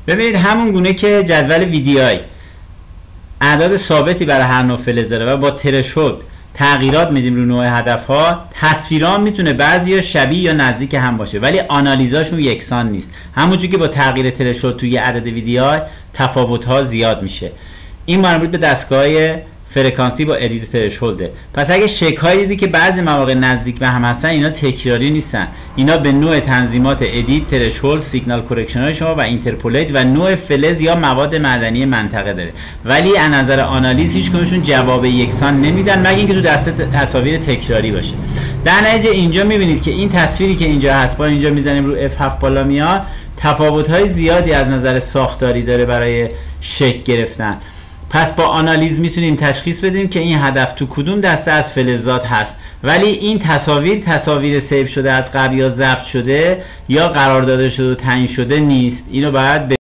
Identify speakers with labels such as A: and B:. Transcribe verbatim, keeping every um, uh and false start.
A: ببینید همون گونه که جدول وی دی آی اعداد ثابتی برای هر نوع فلز داره و با ترشولد تغییرات میدیم رو نوع هدف ها، تصویرها میتونه بعضیا شبیه یا نزدیک هم باشه ولی آنالیزاشون یکسان نیست. همونجوری که با تغییر ترشولد توی عدد وی دی آی تفاوت ها زیاد میشه. این مربوط به دستگاه فرکانسی با ادیت ترشولده. پس اگه شکل‌هایی دیدی که بعضی مواقع نزدیک به هم هستن، اینا تکراری نیستن، اینا به نوع تنظیمات ادیت ترشولد، سیگنال کورکشن های شما و اینترپولیت و نوع فلز یا مواد معدنی منطقه داره. ولی از نظر آنالیز هیچ کدومشون جواب یکسان نمیدن مگه اینکه تو دسته تصاویر تکراری باشه. در نتیجه اینجا میبینید که این تصویری که اینجا هست با اینجا میزنیم رو اف هفت بالا میاد، تفاوت‌های زیادی از نظر ساختاری داره برای شکل گرفتن. پس با آنالیز میتونیم تشخیص بدیم که این هدف تو کدوم دسته از فلزات هست. ولی این تصاویر تصاویر سیو شده از قبل یا ضبط شده یا قرار داده شده و تعیین شده نیست. اینو باید